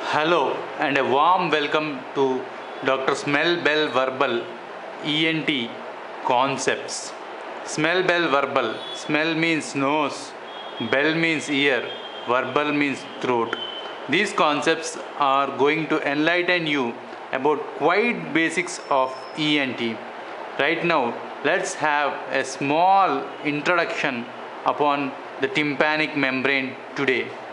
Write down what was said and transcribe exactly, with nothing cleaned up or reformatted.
Hello and a warm welcome to Doctor Smell Bell Verbal E N T Concepts. Smell Bell Verbal. Smell means nose, bell means ear, verbal means throat. These concepts are going to enlighten you about quite basics of E N T. Right now, let's have a small introduction upon the tympanic membrane today.